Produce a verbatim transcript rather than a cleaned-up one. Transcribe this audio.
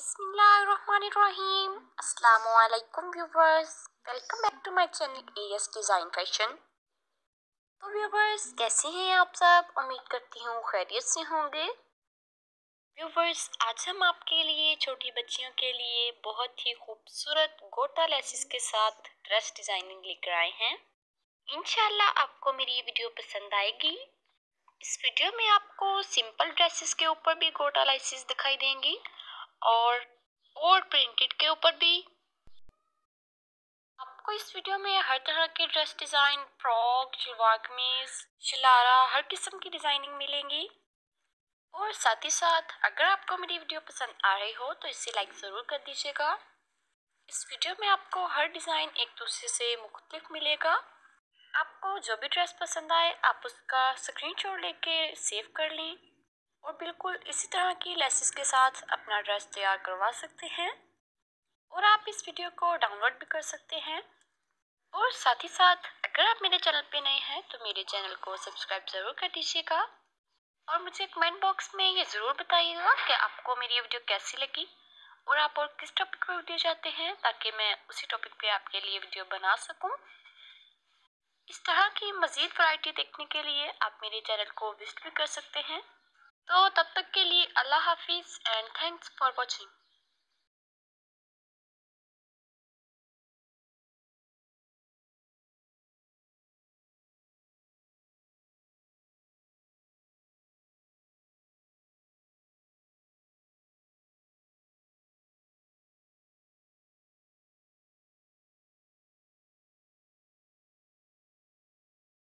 बिस्मिल्लाहिर्रहमानिर्रहीम। अस्सलामुअलैकुम viewers, welcome back to my channel AS design fashion. तो व्यूवर्स, कैसे हैं आप सब? उम्मीद करती हूँ खैरियत से होंगे। व्यूवर्स, आज हम आपके लिए छोटी बच्चियों के लिए बहुत ही खूबसूरत गोटा लेसेस के साथ ड्रेस डिजाइनिंग लेकर आए हैं। इंशाल्लाह आपको मेरी ये वीडियो पसंद आएगी। इस वीडियो में आपको सिंपल ड्रेसेस के ऊपर भी गोटा लेसेस दिखाई देंगी और और प्रिंटेड के ऊपर भी। आपको इस वीडियो में हर तरह के ड्रेस डिजाइन, फ्रॉक, शलवार कमीज, शलारा, हर किस्म की डिजाइनिंग मिलेंगी। और साथ ही साथ अगर आपको मेरी वीडियो पसंद आ रही हो तो इसे लाइक ज़रूर कर दीजिएगा। इस वीडियो में आपको हर डिज़ाइन एक दूसरे से मुख्तलिफ मिलेगा। आपको जो भी ड्रेस पसंद आए आप उसका स्क्रीनशॉट लेके सेव कर लें और बिल्कुल इसी तरह की लेसेस के साथ अपना ड्रेस तैयार करवा सकते हैं। और आप इस वीडियो को डाउनलोड भी कर सकते हैं। और साथ ही साथ अगर आप मेरे चैनल पे नए हैं तो मेरे चैनल को सब्सक्राइब ज़रूर कर दीजिएगा और मुझे कमेंट बॉक्स में ये ज़रूर बताइएगा कि आपको मेरी ये वीडियो कैसी लगी और आप और किस टॉपिक पर वीडियो चाहते हैं, ताकि मैं उसी टॉपिक पे आपके लिए वीडियो बना सकूं। इस तरह की मज़ीद वैरायटी देखने के लिए आप मेरे चैनल को विजिट भी कर सकते हैं। तो तब तक के लिए अल्लाह हाफिज़ एंड थैंक्स फॉर वॉचिंग।